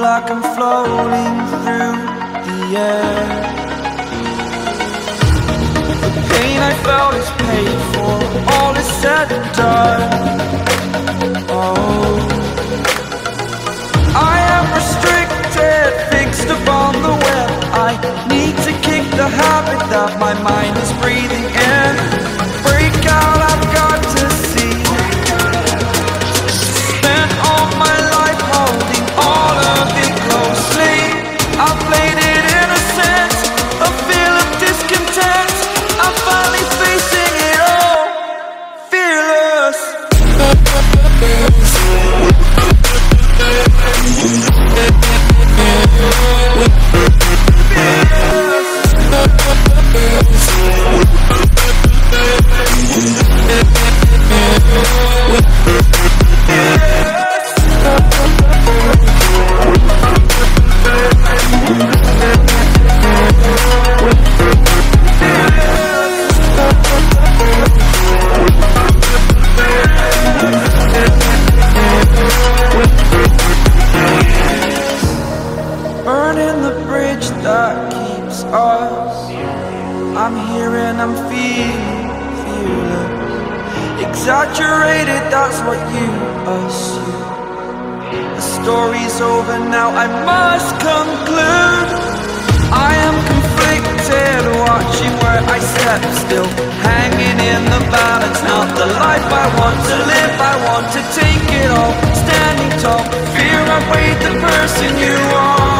like I'm floating through the air. The pain I felt is paid for, all is said and done. Oh, I am restricted, fixed upon the web. I need to kick the habit that my mind is breathing in. Break out, I've got to see. Spent all my life holding all of it closely. I played it innocent, a feel of discontent. I'm finally facing it all, fearless. Burning the bridge that keeps us. I'm here and I'm feeling exaggerated, that's what you assume. The story's over now, I must conclude. I am conflicted, watching where I step still, hanging in the balance. Not the life I want to live, I want to take it all. Standing tall, fear I weighed the person you are.